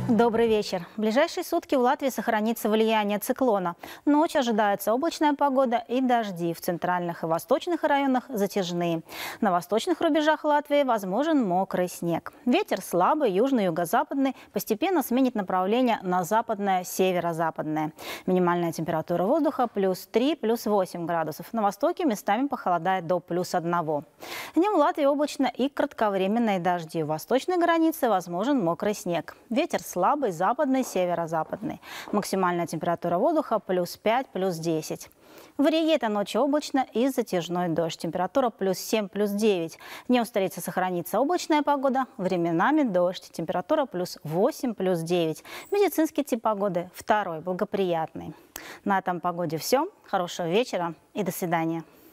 Добрый вечер. В ближайшие сутки в Латвии сохранится влияние циклона. Ночью ожидается облачная погода и дожди. В центральных и восточных районах затяжные. На восточных рубежах Латвии возможен мокрый снег. Ветер слабый, южный, юго-западный, постепенно сменит направление на западное, северо-западное. Минимальная температура воздуха плюс 3, плюс 8 градусов. На востоке местами похолодает до плюс 1. Днем в Латвии облачно и кратковременные дожди. В восточной границе возможен мокрый снег. Ветер слабый, западный, северо-западный. Максимальная температура воздуха плюс 5, плюс 10. В Риге этой ночью облачно и затяжной дождь. Температура плюс 7, плюс 9. Днем в столице сохранится облачная погода, временами дождь. Температура плюс 8, плюс 9. Медицинский тип погоды второй, благоприятный. На этом погоде все. Хорошего вечера и до свидания.